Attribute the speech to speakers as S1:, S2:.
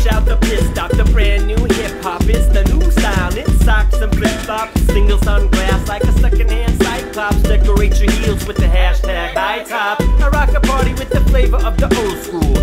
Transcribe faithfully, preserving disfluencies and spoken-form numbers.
S1: fresh out the pit stop. The brand new hip hop is the new style. It's socks and flip flops, single sunglass like a secondhand cyclops. Decorate your heels with the hashtag high top. I rock a party with the flavor of the old school.